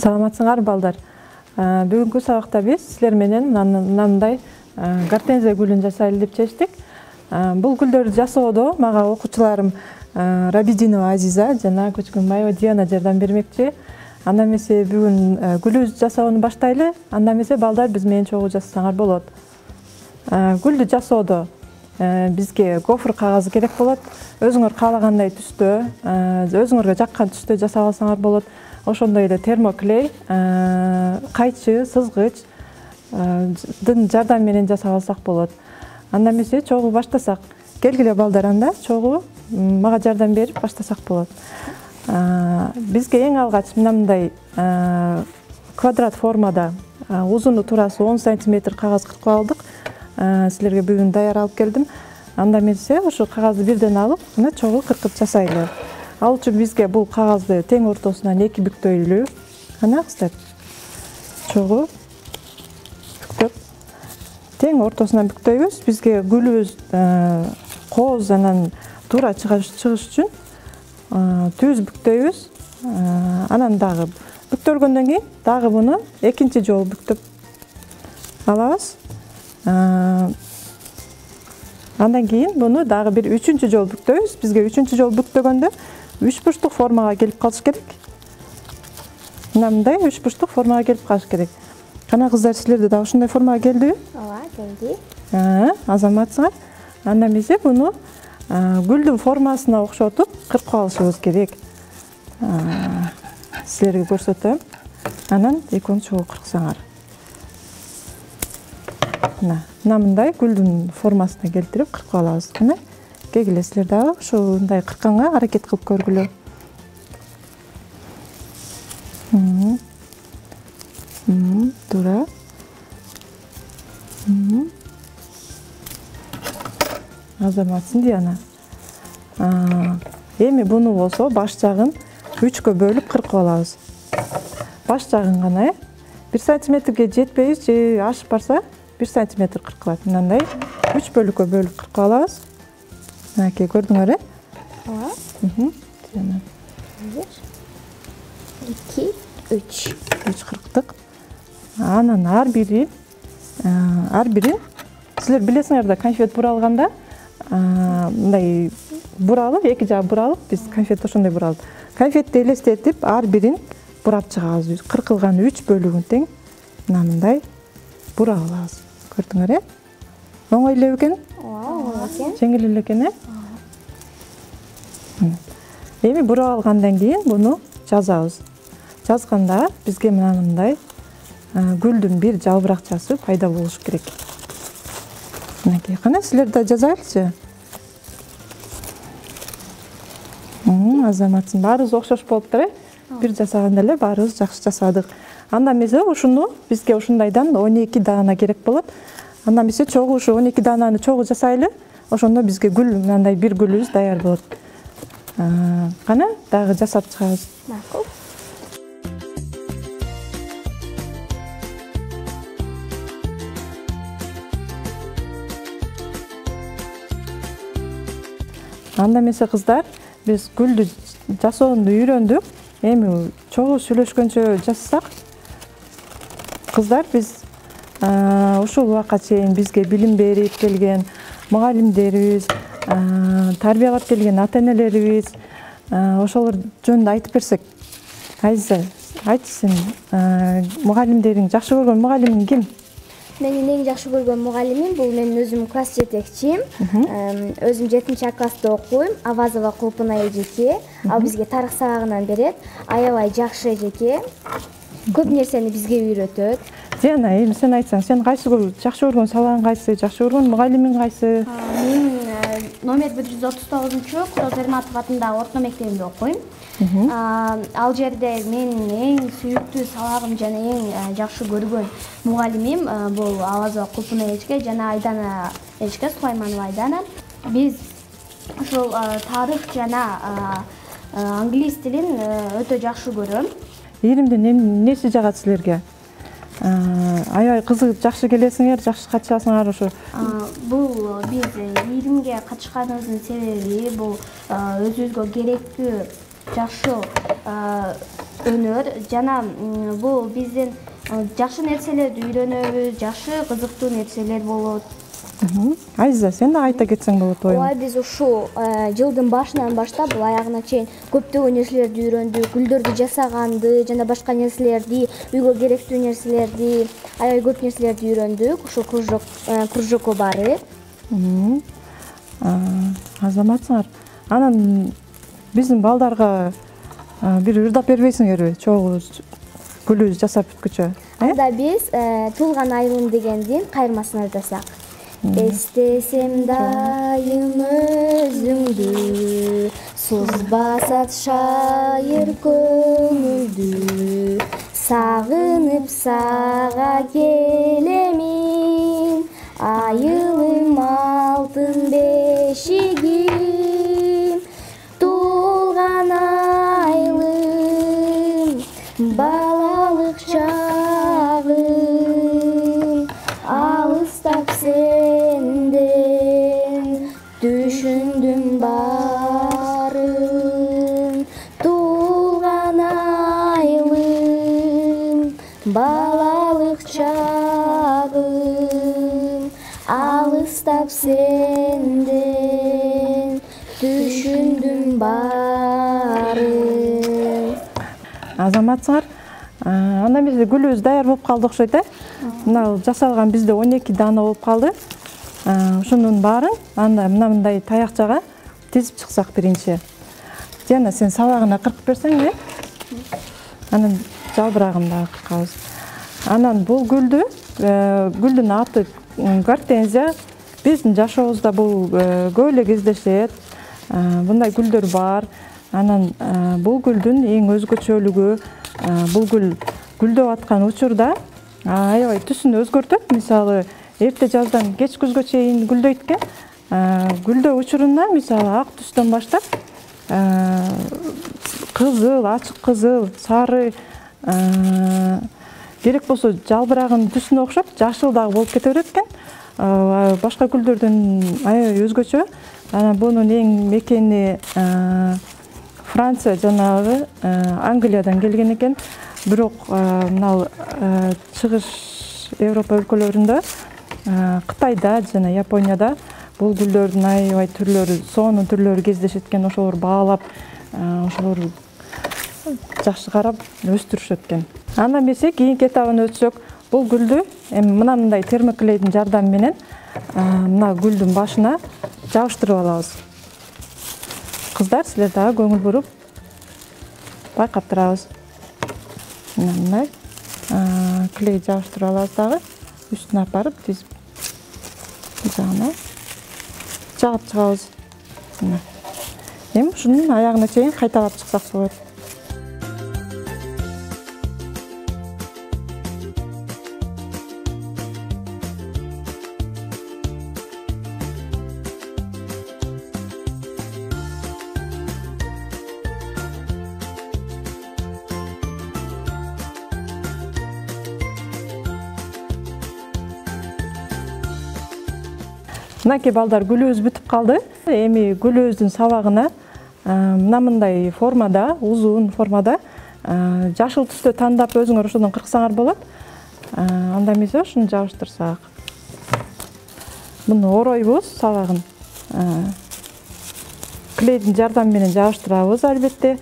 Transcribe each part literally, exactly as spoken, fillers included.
Саламатсыңар балдар. Бүгүнкү сабакта биз силер менен мындай гортензия гүлүн жасайлы деп чечтик. Бул гүлдөрдү жасоодо мага окуучуларым Рабидинова Азиза жана Көчкөнбаева Диана жардам бермекчи. Анда эмесе бүгүн гүлүбүздү жасоону баштайлы. Анда эмесе балдар биз менен чогуу жасасаңар болот. Гүлдү жасоодо бизге гофр кагазы керек болот. Өзүңөр каалагандай түстө, өзүңөргө жаккан түстө жасап алсаңар болот. Ошондой эле термоклей, кайчы, сызгычдын жардамы менен жасап алсак болот. Анда эмесе чогуу баштасак. Келгиле балдар, анда чогуу мага жардам берип баштасак болот. Бизге эң алгач мындай квадрат формада узуну туурасы он сантиметр кагаз кыркып алдык. Силерге бүгүн даяр алып келдим. Анда эмесе ошо кагазды бирден алып, мына чогуу кыркып жасайлы. Ал үчүн бизге бул кагазды тең ортосунан эки бүктөйлү. Кана кыздар. Чогуу бүктөп тең ортосунан бүктөйбүз. Бизге гүлүбүз кооз анан туура чыгыш үчүн түз бүктөйбүз. Анан дагы бүктөлгөндөн кийин дагы буну экинчи жолу бүктөп алабыз. Андан кийин буну дагы бир үчүнчү жолу бүктөйбүз. Бизге үчүнчү жолу бүктөгөндө үч бурчтук формага келип калыш керек. Мындай үч бурчтук формага келип калыш керек. Кана кыздар, силерде да ушундай формага келдиби? Ооба, келди. Азаматсыңар. Анда эмесе буну гүлдүн формасына окшотуп кыркып алышыбыз керек. Силерге көрсөтөм. Анан экөөңүз чогуу кырксаңар. Мына, мындай гүлдүн формасына келтирип кыркып алабыз. Кана, келгиле силер дагы ушундай кыркканга аракет кылып көргүлө. Туура. Азаматсың, Диана. Эми буну болсо баш жагын үчкө бөлүп кыркып алабыз. Баш жагын гана бир сантиметрге жетпейбиз, же ашып барса бир сантиметр кыркылат. Мындай үч бөлүккө бөлүп кыркып алабыз. Мынакей көрдүңөр, э? Ооба. Диана. бир, эки, үч. үч кырктык. Анан ар бирин, ар бирин силер билесиңер да, конфет буралганда мындай буралып, эки жагы буралып, биз конфет ошондой буралып. Конфетти элестетип, ар бирин бурап чыгабыз. Кыркылган үч бөлүгүн тең мындай бурап алабыз. Көрдүңөр, э? Оңой эле экен? Ооба, оңой экен. Жеңил эле экен, э? Эми бурап алгандан кийин буну жазабыз. Жазганда бизге мындай гүлдүн бир жалбыракчасы пайда болуш керек. Мынакей, кана силер да жазайлычы. Азаматсың, баарыбыз окшош болуптур, э? Бир жасаганда эле баарыбыз жакшы жасадык. Анда эмесе ушуну бизге ушундайдан он эки даана керек болот. Анда эмесе чогуу ушу он эки даананы чогуу жасайлы. Ошондо бизге гүл, мындай бир гүлүбүз даяр болот. Кана дагы жасап чыгабыз. Макул. Анда эмесе кыздар, биз гүлдү жасоону үйрөндүк. Эми чогуу сүйлөшкөнчө жасасак. Кыздар, биз ушул убакка чейин бизге билим берип келген мугалимдерибиз, тарбиялап келген ата-энелерибиз, ошолор жөнүндө айтып берсек. Азиза, айтчы сен, мугалимдериң, жакшы көргөн мугалимиң ким? Менин эң жакшы көргөн мугалимим бул менин өзүм класс жетекчим. Өзүм жетинчи класста окуйм. Авазова Кулпунай эжеке. Ал бизге тарых сабагынан берет. Аябай жакшы эжеке. Көп нерсени бизге үйрөтөт. Диана, эми сен айтсаң, сен кайсы жакшы көргөн сабагың кайсы, жакшы көргөн мугалимиң кайсы? Мен номер бир жүз отуз тогузунчу Курол Эрматов атындагы орто мектебинде окуйм. Ал жерде менин эң сүйүктүү сабагым жана эң жакшы көргөн мугалимим бул Авазова Кулпунай эжеке жана Айдана эжеке, Сулайманова Айдана. Биз ушул тарых жана англис тилин өтө жакшы көрөм. Иримдин неси жагат силерге? Аябай кызыгып жакшы келесиңер, жакшы катышасыңар ошо. Бул биз иримге катышканыбыздын себеби бул өзүбүзгө керектүү жакшы өнөр жана бул биздин жакшы нерселерди үйрөнөбүз, жакшы кызыктуу нерселер болот. Айза, сен да айта кетсең болот оюң. Ооба, биз ушул жылдын башынан баштап бул аягына чейин көптөгөн нерселерди үйрөндүк, гүлдөрдү жасаганды жана башка нерселерди, үйгө керектүү нерселерди, аябай көп нерселерди үйрөндүк. Ушул кружок кружокко барып. Азаматсыңар. Анан биздин балдарга бир ырдап бербейсиңерби? Чогуу гүлүбүз жасап бүткүчө. Анда биз туулган айылым дегендин кайырмасын ырдасак. Эстесем дайым өзүңдү, сузбасат шайыр көңүлдү, сагынып сага келемин, айылым алтын бешигим, туулган айылым, балалык чагым, алыстап сенден түшүндүм барын, туулган айылым, балалык чагым, алыстап сенден түшүндүм барын. Азаматсыңар, андан бизде гүлүбүз даяр болуп калды окшойт, э? Мына жасалган бизде он эки дана болуп калды. Ушунун баарын анда мына мындай таякчага тизип чыксак биринчи. Жана сен сабагына кыркып берсең, э? Анан жалбырагын дагы кыркабыз. Анан бул гүлдү, гүлдүн аты гортензия. Биздин жашообузда бул көп эле кездешет. Мындай гүлдөр бар. Анан бул гүлдүн эң өзгөчөлүгү, бул гүл гүлдөп аткан учурда аябай түсүн өзгөртөт. Мисалы, эрте жаздан кеч күзгө чейин гүлдөйт экен. Гүлдөө учурунда мисалы ак түстөн баштап кызыл, ачык кызыл, сары, керек болсо жалбырагын түсүнө окшоп жашыл дагы болуп кете берет экен. Башка гүлдөрдөн аябай өзгөчө. Анан бунун эң мекени Франция жанагы Англиядан келген экен. Бирок мына чыгыш Европа өлкөлөрүндө, Кытайда жана Японияда бул гүлдөрдүн аябай түрлөрү, сонун түрлөрү кездешет экен. Ошолор баалап, ошолор жакшы карап өстүрүшөт экен. Андан бери кийинки этабына өтсөк, бул гүлдү эми мына мындай термоклейдин жардамы менен мына гүлдүн башына жабыштырып алабыз. Кыздар, силер дагы көңүл буруп байкап турабыз. Мына мындай клей жабыштырып алабыз дагы. Үстүнө алып барып тизип жагына жагып чыгабыз. Эми ушунун аягына чейин кайталап чыксак болот. Мынакей балдар, гүлүбүз бүтүп калды. Эми гүлүбүздүн сабагына мына мындай формада, узун формада жашыл түстө тандап өзүңөр ошодон кырксаңар болот. Андан биз ушуну жабыштырсак. Муну оройбуз сабагын. Клейдин жардамы менен жабыштырабыз албетте.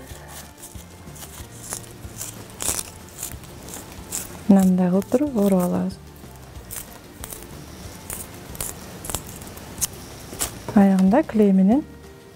Мындай кылып туруп ороп алабыз. Аягында клей менен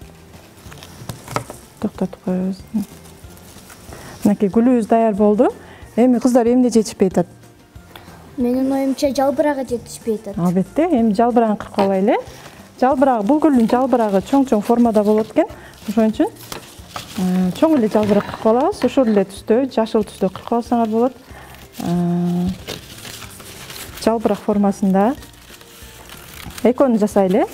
токтотуп коебуз. Мынакей гүлүбүз даяр болду. Эми кыздар эмне жетишпей атат? Менин оюмча жалбырагы жетишпей атат. Албетте, эми жалбырагын кыркып алайлы. Жалбырагы, бул гүлдүн жалбырагы чоң-чоң формада болот экен. Ошон үчүн чоң эле жалбырак кыркып алабыз. Ушул эле түстө, жашыл түстө кыркып алсаңар болот. Жалбырак формасында экөөнү жасайлы.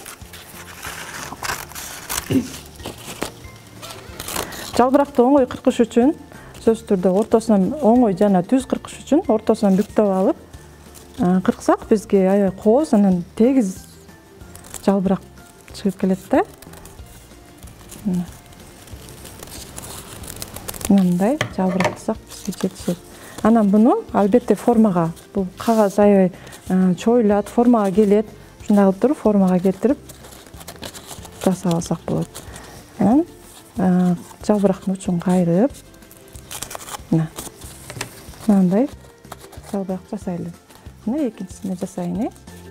Жалбыракты оңой кыркыш үчүн, сөзсүз түрдө ортосунан оңой жана түз кыркыш үчүн ортосунан бүктөп алып кырксак бизге аябай кооз, анан тегиз жалбырак чыгып келет да. мындай жалбырактасак бизге жетишет. Анан буну албетте формага, бул кагаз аябай чоюлат, формага келет. Ушундай кылып туруп формага келтирип жасап алсак болот. Анан жалбырактын учун кайрып, мына мындай жалбырак жасайлы. Мына экинчисине жасайын.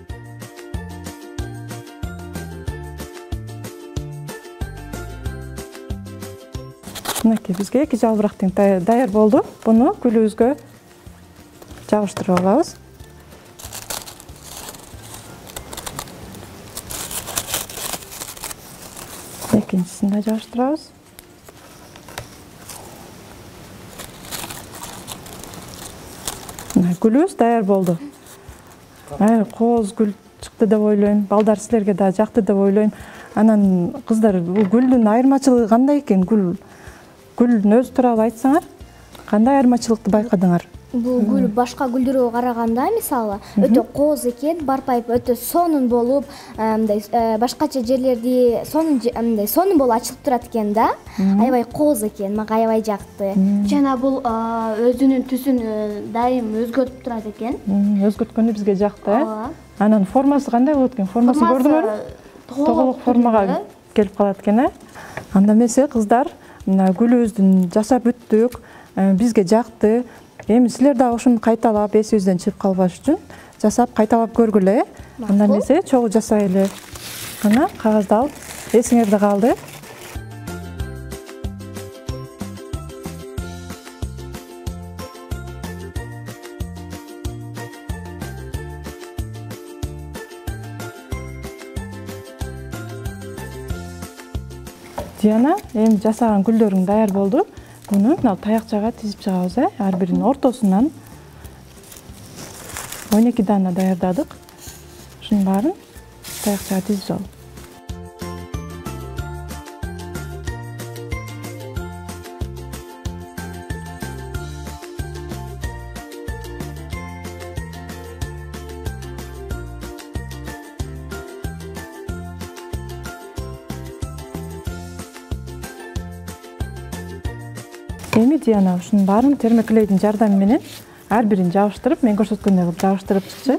Мынакей бизге эки жалбырактың даяр болду. Буну гүлүбүзгө жабыштырып алабыз. Экинчисин да жабыштырабыз. Мына гүлүбүз даяр болду. Кооз гүл чыкты деп ойлойм. Балдар силерге да жакты деп ойлойм. Анан кыздар, бул гүлдүн айырмачылыгы кандай экен? Гүл Гүлдүн өзү тууралуу айтсаңар, кандай айырмачылыкты байкадыңар? Бул гүл башка гүлдөргө караганда, мисалы, өтө кооз экен, барпайып өтө сонун болуп, мындай башкача жерлерди сонун мындай сонун болуп ачылып турат экен да. Аябай кооз экен, мага аябай жакты. Жана бул өзүнүн түсүн дайым өзгөртүп турат экен. Өзгөрткөнү бизге жакты, э? Анан формасы кандай болот экен? Формасын көрдүңөрбү? Тоголок формага келип калат экен, э? Анда эмесе кыздар, мына гүлүбүздүн жасап бүттүк, бизге жакты. Эми силер дагы ушуну кайталап, эсибизден чыгып калбаш үчүн жасап кайталап көргүлө. Анда эмесе чогуу жасайлы. Ана кагазды алып, эсиңерде калды. Диана, эми жасаган гүлдөрүң даяр болду. Буну мына таякчага тизип чыгабыз, э? Ар биринин ортосунан он эки дана даярдадык. Ушунун баарын таякчага тизип алып. Эми Диана ушунун баарын термоклейдин жардамы менен ар бирин жабыштырып, мен көрсөткөндөй кылып жабыштырып чыкчы.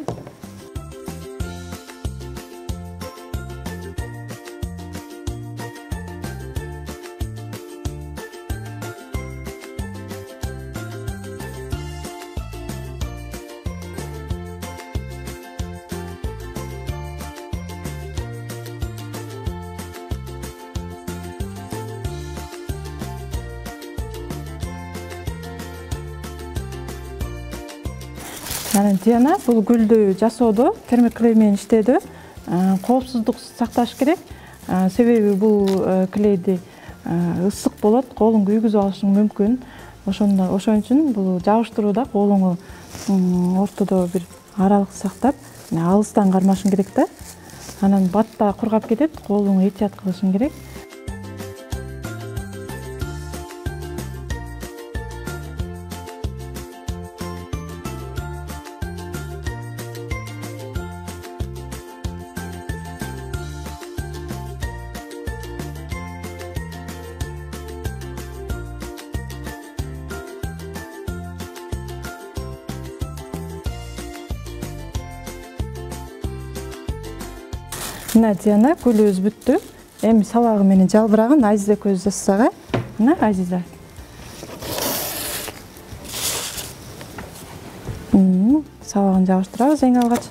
Анан Диана бул гүлдү жасоодо термоклей менен иштөөдө коопсуздук сакташ керек. Себеби бул клейди ысык болот, колуң күйгүзүп алышың мүмкүн. Ошондо ошон үчүн бул жабыштырууда колуңу ортодо бир аралык сактап, алыстан кармашың керек да. Анан батта кургап кетет, колуңу этият кылышың керек. Мына Диана гүлүбүз бүттү. Эми сабагы менен жалбырагын Азиза көз жасасак, э? Мына Азиза. Сабагын жабыштырабыз эң алгач.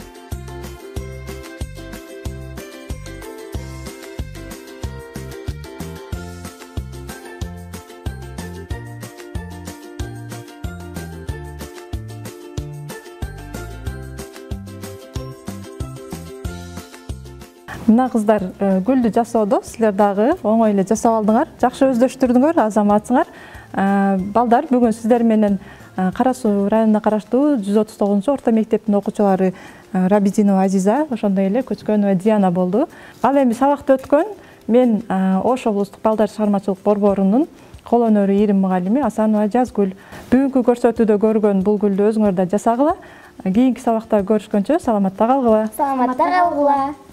Мына кыздар гүлдү жасоодо силер дагы оңой эле жасап алдыңар. Жакшы өздөштүрдүңөр, азаматсыңар. Балдар, бүгүн сиздер менен Кара Суу районуна караштуу жүз отуз тогузунчу орто мектептин окуучулары Рабидинова Азиза, ошондой эле Көчкөнова Диана болду. Ал эми сабакты өткөн мен Ош облустук балдар чыгармачылык борборунун кол өнөрү ийрим мугалими Асанова Жазгүл. Бүгүнкү көрсөтүүдө көргөн бул гүлдү өзүңөр да жасагыла. Кийинки сабакта көрүшкөнчө саламатта калгыла. Саламатта калгыла.